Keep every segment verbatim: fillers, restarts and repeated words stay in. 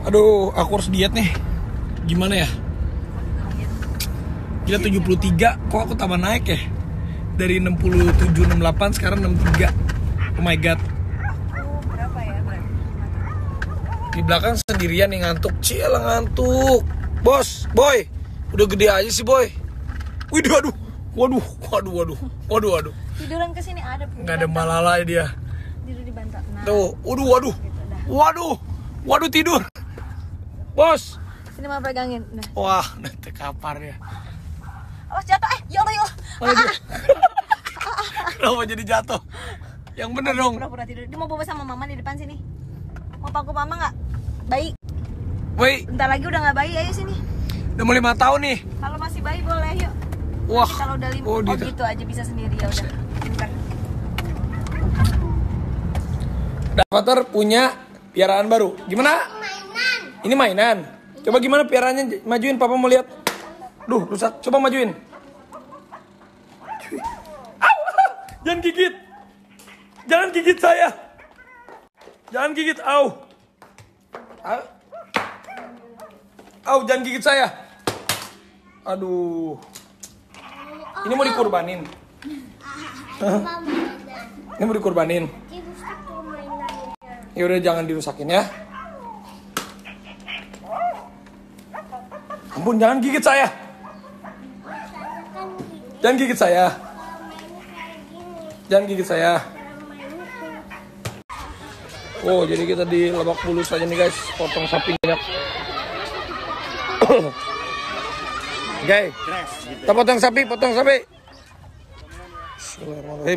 Aduh, aku harus diet nih. Gimana ya? Gila tujuh puluh tiga, kok aku tambah naik ya? Dari enam puluh tujuh, enam puluh delapan, sekarang enam puluh tiga. Oh my god. Berapa ya, Bang? Di belakang sendirian nih ngantuk. Cila ngantuk. Bos, boy. Udah gede aja sih, boy. Wih, aduh. Waduh, waduh, waduh. Waduh, waduh. Tiduran kesini ada. Nggak ada malala dia. Tidur di bantal. Nah, tuh, waduh, waduh. Waduh. Waduh, tidur. Bos. sini mau pegangin. Nah. Wah, nanti kapar ya. Oh, jatuh. Eh, ya Allah, ya Allah. Waduh. Kenapa jadi jatuh? Yang bener dong. Pura-pura tidur. Dia mau bobo sama mama di depan sini. Mau pangku mama nggak? Bayi. Woi. Bentar lagi udah nggak bayi, ayo sini. Udah mau lima tahun nih. Kalau masih bayi boleh, yuk. Wah. Nanti kalau udah lima, oh, oh gitu aja bisa sendiri ya udah. Pintar. Davatar punya piaraan baru. Gimana? Mainan. Ini mainan. Coba gimana piaraannya? Majuin, papa mau lihat. Duh, rusak. Coba majuin. Au! Jangan gigit. Jangan gigit saya. Jangan gigit, au. Au. Au, jangan gigit saya. Aduh. Ini mau dikurbanin. Ini mau dikurbanin. Ya udah, jangan dirusakin ya. Ampun, jangan gigit saya. Jangan gigit saya. Jangan gigit saya. Oh, jadi kita di Lebak Bulus aja nih guys, potong sapi banyak. Oke, okay. Kita potong sapi, potong sapi. Bismillahirrahmanirrahim.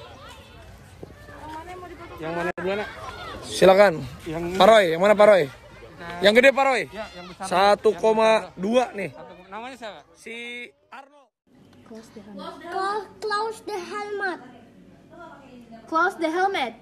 Yang mana dulu nak? Silakan. Yang Paroy, yang mana Paroy? Yang gede Paroy. Ya, yang besar. satu koma dua nih. Namanya siapa? Si Arno. Close the helmet. Close the helmet. Close the helmet.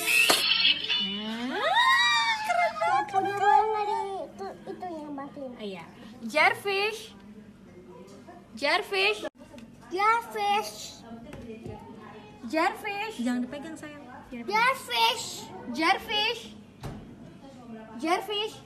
Keren banget. Itu itu yang batin. Iya. Jellyfish. Jellyfish. Jellyfish. Jellyfish. Jangan dipegang sayang. Jellyfish. Jellyfish. Jellyfish.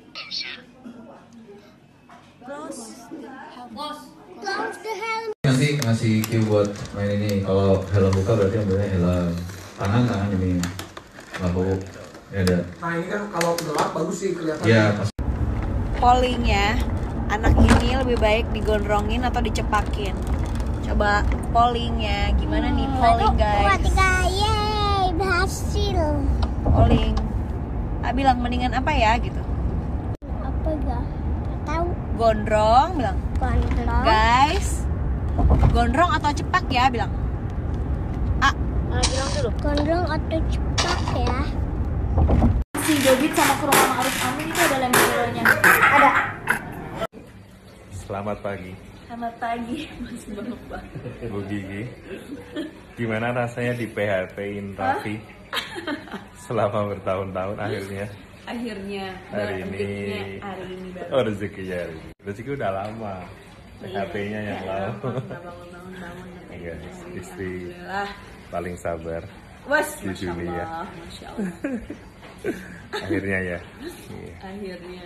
Close. Close. Close the helmet. Ngasih ngasih cue buat main ini. Kalau helm buka berarti ambilnya helm tangan tangan ini lampu ya ada. Nah ini kan kalau gelap bagus sih kelihatan. Ya pas. Pollingnya, anak ini lebih baik digondrongin atau dicepakin? Coba pollingnya, gimana nih polling guys? Tiga, yeay, berhasil. Polling. Ah, bilang mendingan apa ya gitu? Apa gak? Tahu. Gondrong, bilang. Gondrong. Guys, gondrong atau cepak ya, bilang. Ah, ah bilang dulu. Gondrong atau cepat ya? Si Debit sama ke rumah Ma'ruf Amin itu ada lem-lemnya. Ada. Selamat pagi, Selamat pagi, Mas Bapak. Bu Gigi. Gimana rasanya di P H P-in Raffi selama bertahun-tahun akhirnya? Akhirnya Hari ini. rezekinya hari ini baru. Oh, rezekinya hari ini. Rezeki udah lama. P H P-nya yang lama. Bangun-bangun bangun. Iya, istri Alhamdulillah. paling sabar Was, di Masya dunia. Allah, Masya Allah. Akhirnya ya. Iya. Akhirnya.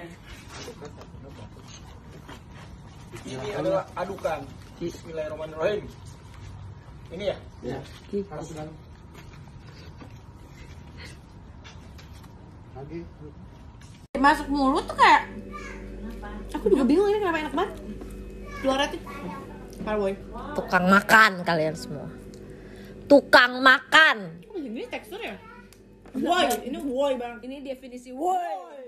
Ini adalah adukan. Bismillahirrahmanirrahim. Ini ya? Ya. Masuk mulut tuh kayak. Aku juga bingung ini kenapa enak banget. Luarnya tuh. Parboy. Tukang makan kalian semua. Tukang makan. Oh, ini teksturnya. Woi, ini woi bang. Ini definisi woi.